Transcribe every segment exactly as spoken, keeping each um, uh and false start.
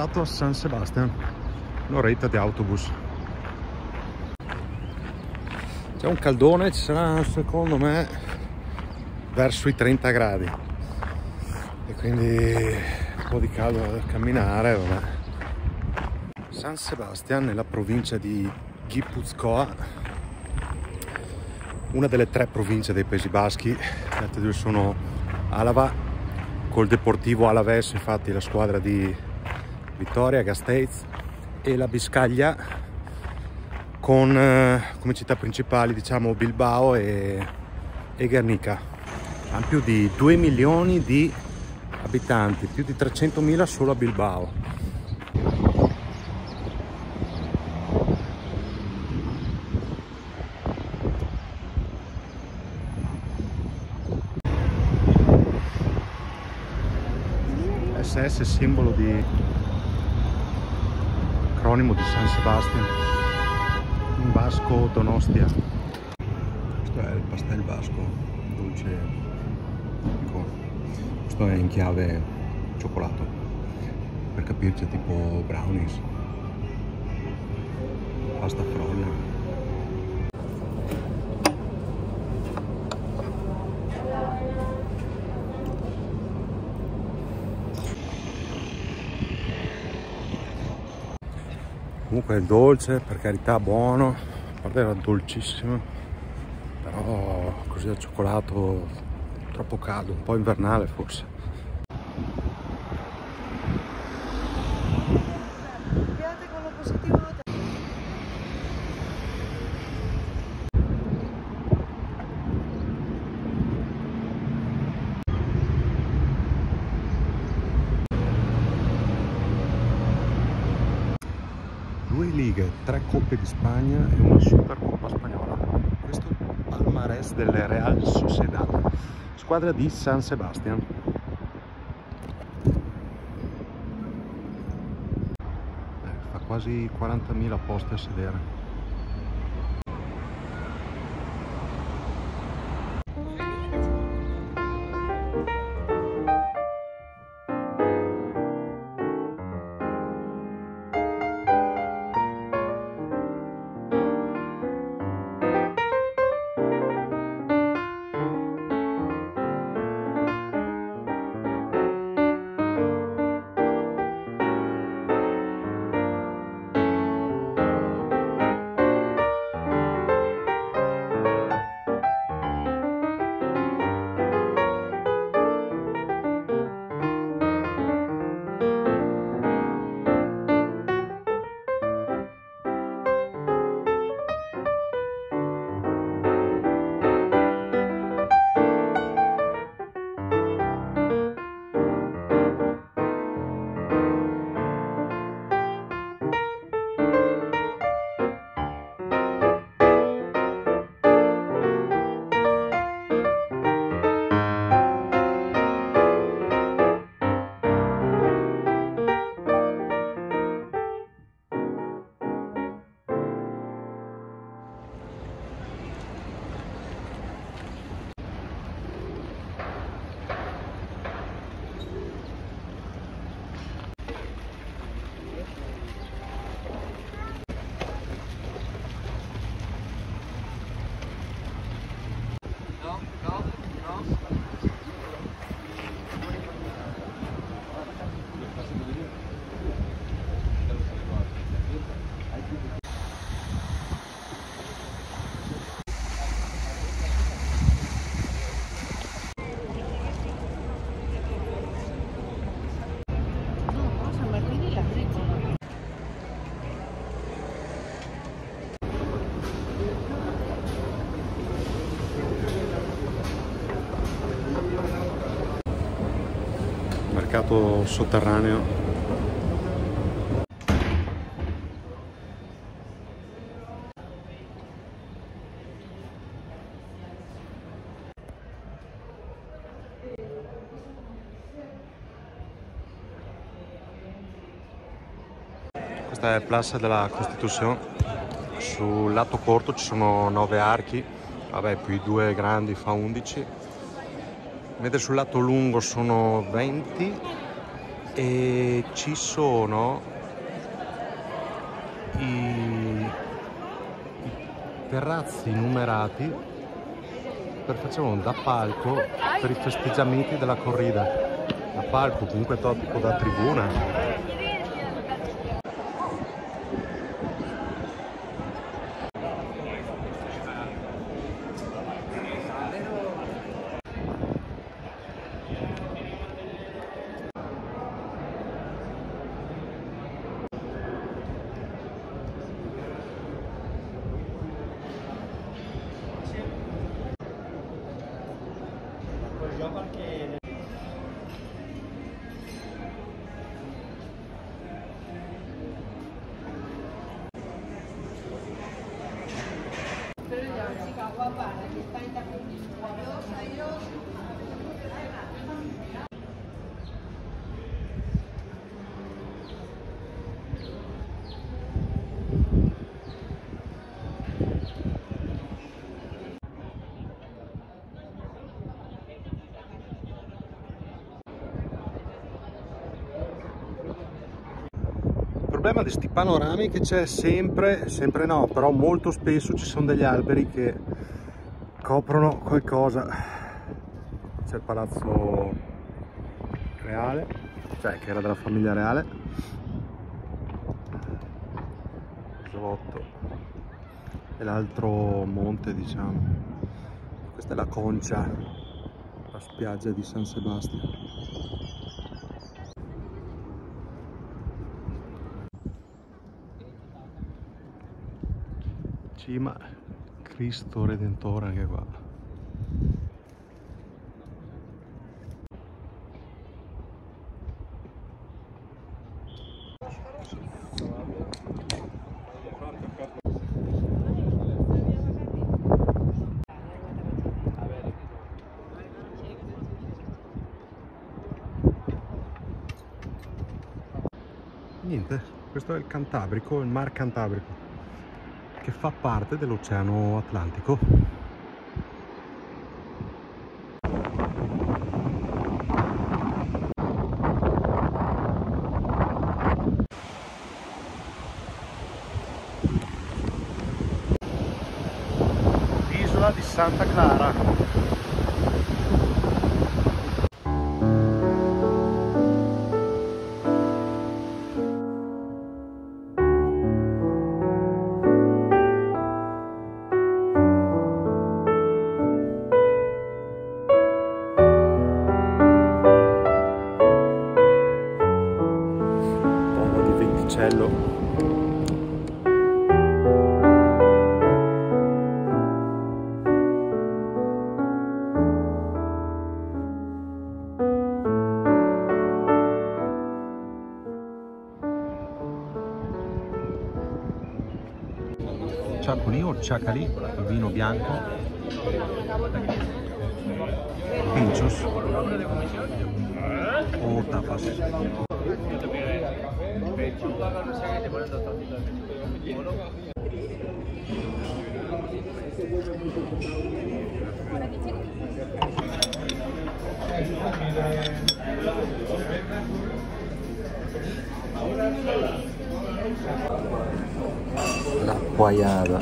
arrivato a San Sebastian, un'oretta di autobus. C'è un caldone, ci sarà secondo me verso i trenta gradi e quindi un po' di caldo da camminare, vabbè. San Sebastian nella provincia di Gipuzkoa, una delle tre province dei Paesi Baschi. Le altre due sono Alava col Deportivo Alavés, infatti la squadra di Vitoria Gasteiz, e la Biscaglia con eh, come città principali diciamo Bilbao e, e Guernica. Hanno più di due milioni di abitanti, più di trecentomila solo a Bilbao. S S è simbolo di acronimo di San Sebastian, in basco Donostia. Questo è il pastel basco, dolce tipico. Questo è in chiave cioccolato, per capirci tipo brownies, pasta frolla. Comunque è dolce, per carità, buono, a parte era dolcissimo, però così al cioccolato troppo caldo, un po' invernale forse. Due lighe, tre coppe di Spagna e una Supercoppa spagnola. Questo è il palmarès del Real Sociedad, squadra di San Sebastian. Eh, fa quasi quarantamila posti a sedere. Mercato sotterraneo. Questa è Plaza della Constitución. Sul lato corto ci sono nove archi, vabbè, più i due grandi fa undici, mentre sul lato lungo sono venti e ci sono i, i terrazzi numerati per facciamo da palco per i festeggiamenti della corrida, da palco comunque tipo da tribuna. Il problema di sti panorami che c'è sempre, sempre no, però molto spesso ci sono degli alberi che coprono qualcosa. C'è il palazzo reale, cioè che era della famiglia reale, salotto, e l'altro monte, diciamo. Questa è la Concia, la spiaggia di San Sebastiano. Cima, Cristo Redentore anche qua. Niente, questo è il Cantabrico, il Mar Cantabrico, che fa parte dell'Oceano Atlantico. L'isola di Santa Clara. Ciacoli o Ciacali, il vino bianco, pinchos o tapas. La guayada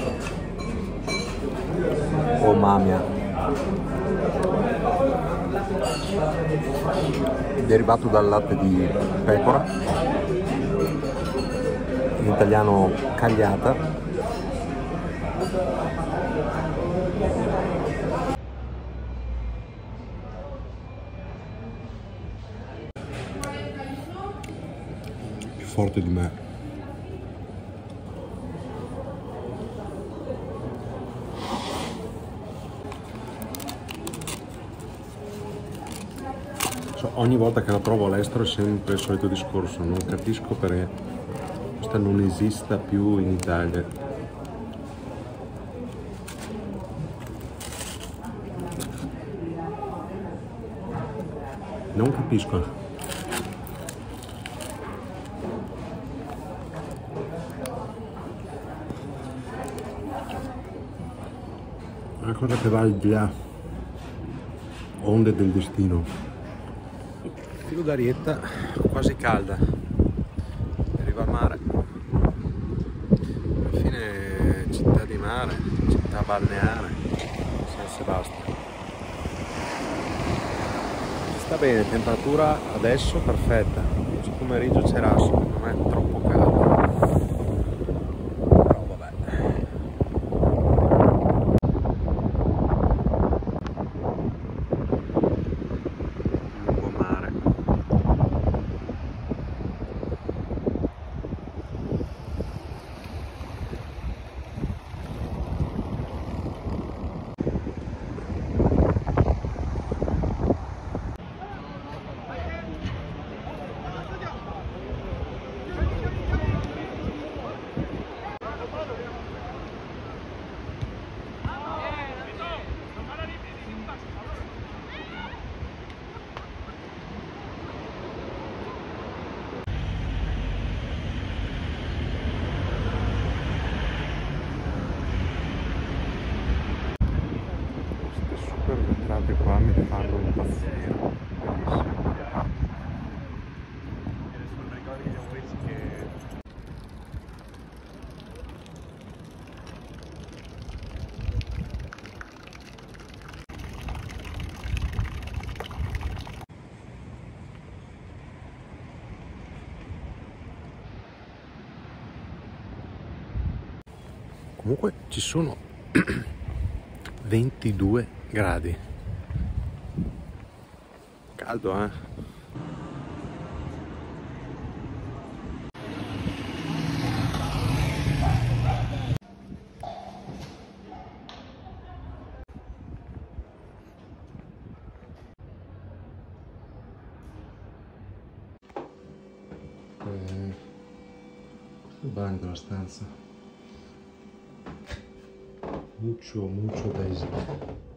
o mamia, derivato dal latte di pecora, in italiano cagliata. Più forte di me. Ogni volta che la provo all'estero è sempre il solito discorso, non capisco perché questa non esista più in Italia. Non capisco. È una cosa che va al di là, onde del destino. filo d'arietta quasi calda, arriva al mare, alla fine città di mare, città balneare, San Sebastiano. Sta bene, temperatura adesso perfetta, oggi pomeriggio c'era, secondo me troppo caldo, però vabbè. Lungomare. Super vetrate qua mi fanno impazzire, bellissimo. Comunque ci sono ventidue gradi, caldo, eh? Eh, il bagno della stanza, mucho mucho Daisy.